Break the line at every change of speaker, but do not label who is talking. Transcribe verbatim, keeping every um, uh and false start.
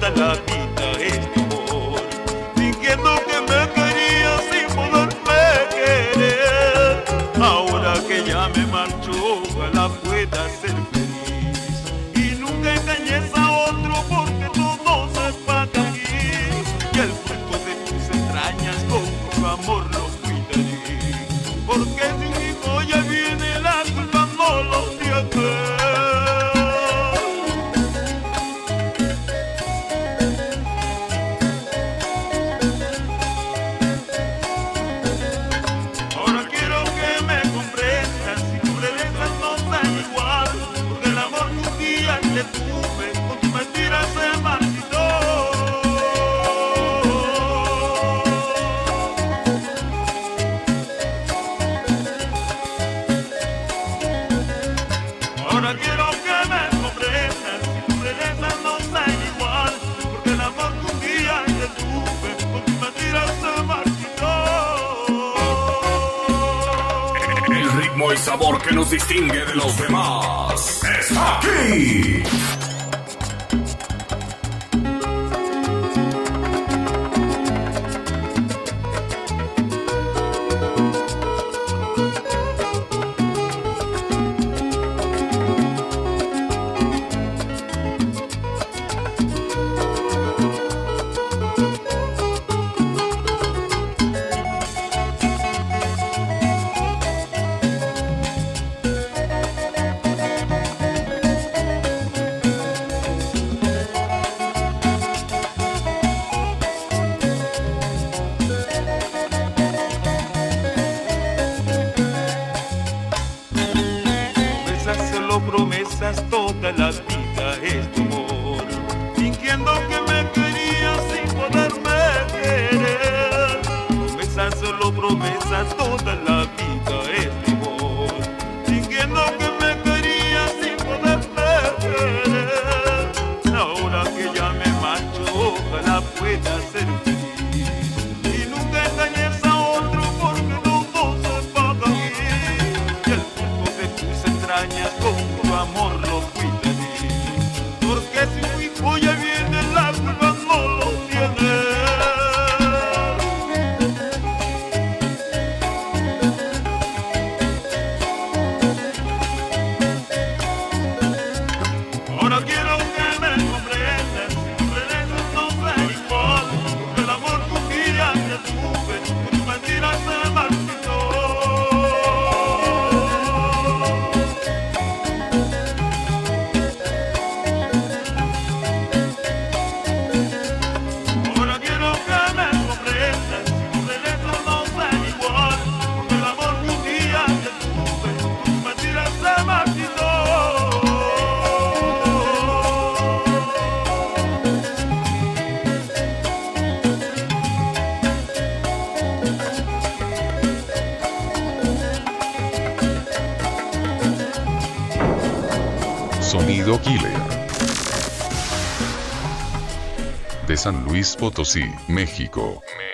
toda la vida este amor, fingiendo que me querías sin poderme querer. Ahora que ya me marchó, ojalá pueda ser feliz y nunca engañes a otro, porque todo se paga aquí, y el fruto de tus entrañas con tu amor lo cuidaré, porque si un hijo ya viene la culpa no lo tiene. Con tu mentira se marchitó. Ahora quiero que me comprendas, si tu belleza no sea igual, porque el amor que un día te tuve con tu mentira se marchitó.
El ritmo y sabor que nos distingue de los demás está aquí.
Promesas toda la vida es tu amor, fingiendo que me querías sin poderme querer. Promesas, solo promesas, toda la vida es tu amor, fingiendo que me querías sin poderme querer. Ahora que ya me marcho, ojalá pueda ser feliz y nunca engañes a otro, porque todo se paga aquí, y el fruto de tus entrañas con amor lo cuidaré, porque si mi hijo ya viene la culpa no lo tiene. Ahora quiero que me comprendas, si tu belleza no sea igual, porque el amor que un día te tuve con tu mentira se marchitó.
Sonido Killer. De San Luis Potosí, México.